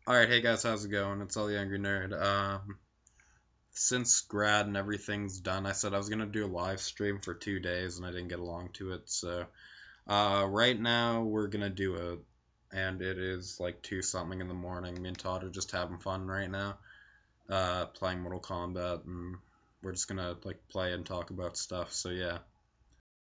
Alright, hey guys, how's it going? It's All Angry Nerd. Since grad and everything's done, I said I was gonna do a live stream for 2 days and I didn't get along to it, so right now we're gonna do it, and it is like 2 something in the morning. Me and Todd are just having fun right now, playing Mortal Kombat, and we're just gonna like play and talk about stuff, so yeah.